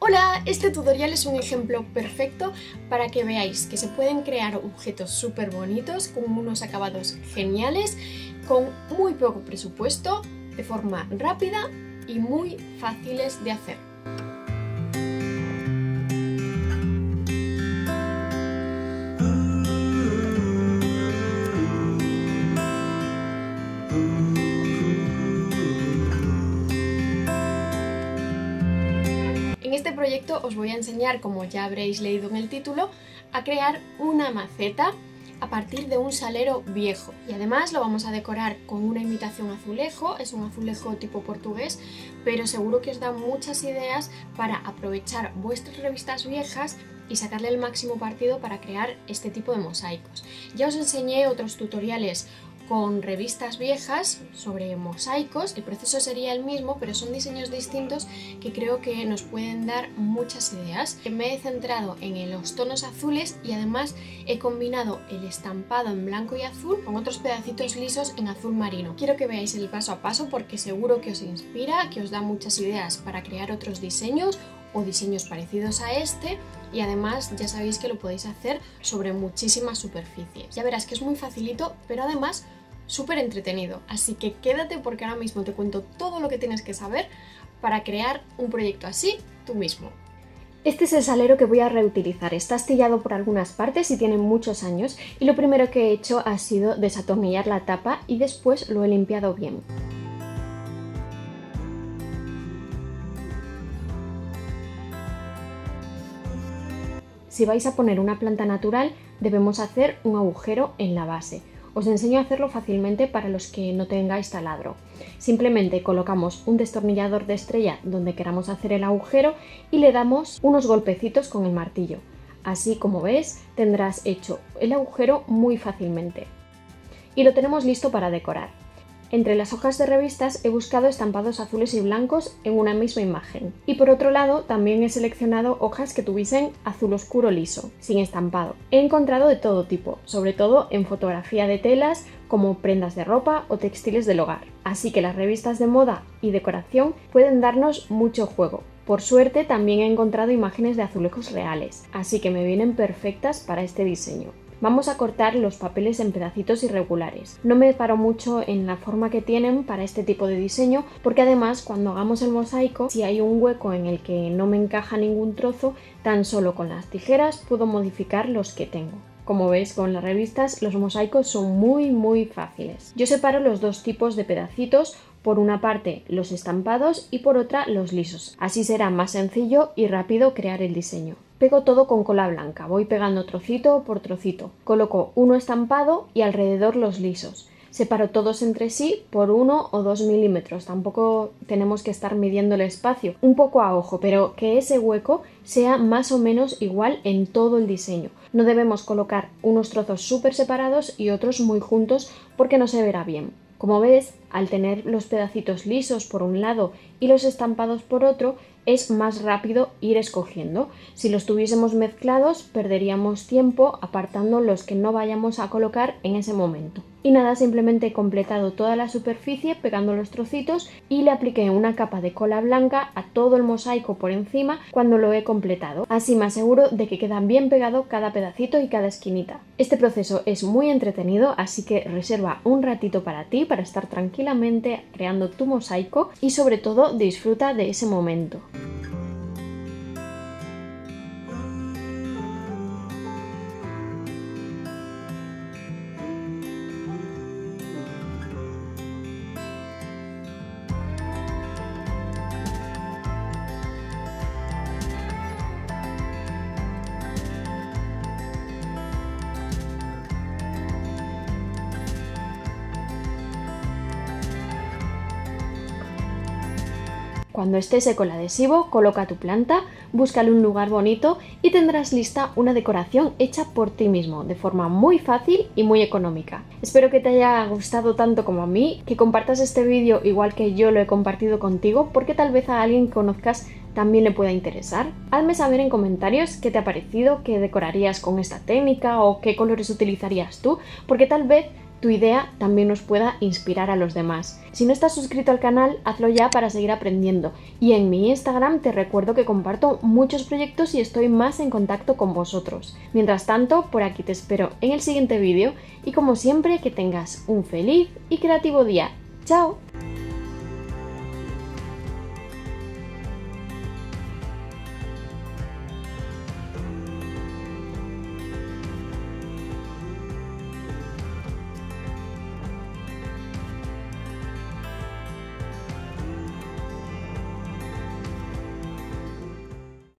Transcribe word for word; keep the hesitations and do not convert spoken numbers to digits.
Hola, este tutorial es un ejemplo perfecto para que veáis que se pueden crear objetos súper bonitos con unos acabados geniales, con muy poco presupuesto, de forma rápida y muy fáciles de hacer. En este proyecto os voy a enseñar, como ya habréis leído en el título, a crear una maceta a partir de un salero viejo, y además lo vamos a decorar con una imitación azulejo. Es un azulejo tipo portugués, pero seguro que os da muchas ideas para aprovechar vuestras revistas viejas y sacarle el máximo partido para crear este tipo de mosaicos. Ya os enseñé otros tutoriales con revistas viejas sobre mosaicos. El proceso sería el mismo, pero son diseños distintos que creo que nos pueden dar muchas ideas. Me he centrado en los tonos azules y además he combinado el estampado en blanco y azul con otros pedacitos lisos en azul marino. Quiero que veáis el paso a paso porque seguro que os inspira, que os da muchas ideas para crear otros diseños o diseños parecidos a este, y además ya sabéis que lo podéis hacer sobre muchísimas superficies. Ya verás que es muy facilito, pero además súper entretenido, así que quédate porque ahora mismo te cuento todo lo que tienes que saber para crear un proyecto así tú mismo. Este es el salero que voy a reutilizar. Está astillado por algunas partes y tiene muchos años, y lo primero que he hecho ha sido desatornillar la tapa y después lo he limpiado bien. Si vais a poner una planta natural, debemos hacer un agujero en la base. Os enseño a hacerlo fácilmente para los que no tengáis taladro. Simplemente colocamos un destornillador de estrella donde queramos hacer el agujero y le damos unos golpecitos con el martillo. Así, como ves, tendrás hecho el agujero muy fácilmente. Y lo tenemos listo para decorar. Entre las hojas de revistas he buscado estampados azules y blancos en una misma imagen. Y por otro lado también he seleccionado hojas que tuviesen azul oscuro liso, sin estampado. He encontrado de todo tipo, sobre todo en fotografía de telas como prendas de ropa o textiles del hogar. Así que las revistas de moda y decoración pueden darnos mucho juego. Por suerte también he encontrado imágenes de azulejos reales, así que me vienen perfectas para este diseño. Vamos a cortar los papeles en pedacitos irregulares. No me paro mucho en la forma que tienen para este tipo de diseño, porque además cuando hagamos el mosaico, si hay un hueco en el que no me encaja ningún trozo, tan solo con las tijeras puedo modificar los que tengo. Como veis, con las revistas los mosaicos son muy muy fáciles. Yo separo los dos tipos de pedacitos, por una parte los estampados y por otra los lisos. Así será más sencillo y rápido crear el diseño. Pego todo con cola blanca, voy pegando trocito por trocito. Coloco uno estampado y alrededor los lisos. Separo todos entre sí por uno o dos milímetros, tampoco tenemos que estar midiendo el espacio, un poco a ojo, pero que ese hueco sea más o menos igual en todo el diseño. No debemos colocar unos trozos súper separados y otros muy juntos porque no se verá bien. Como ves, al tener los pedacitos lisos por un lado y los estampados por otro, es más rápido ir escogiendo. Si los tuviésemos mezclados, perderíamos tiempo apartando los que no vayamos a colocar en ese momento. Y nada, simplemente he completado toda la superficie pegando los trocitos y le apliqué una capa de cola blanca a todo el mosaico por encima cuando lo he completado. Así me aseguro de que queda bien pegado cada pedacito y cada esquinita. Este proceso es muy entretenido, así que reserva un ratito para ti, para estar tranquilamente creando tu mosaico y sobre todo disfruta de ese momento. Cuando esté seco el adhesivo, coloca tu planta, búscale un lugar bonito y tendrás lista una decoración hecha por ti mismo, de forma muy fácil y muy económica. Espero que te haya gustado tanto como a mí, que compartas este vídeo igual que yo lo he compartido contigo, porque tal vez a alguien que conozcas también le pueda interesar. Hazme saber en comentarios qué te ha parecido, qué decorarías con esta técnica o qué colores utilizarías tú, porque tal vez tu idea también nos pueda inspirar a los demás. Si no estás suscrito al canal, hazlo ya para seguir aprendiendo. Y en mi Instagram te recuerdo que comparto muchos proyectos y estoy más en contacto con vosotros. Mientras tanto, por aquí te espero en el siguiente vídeo y como siempre que tengas un feliz y creativo día. ¡Chao!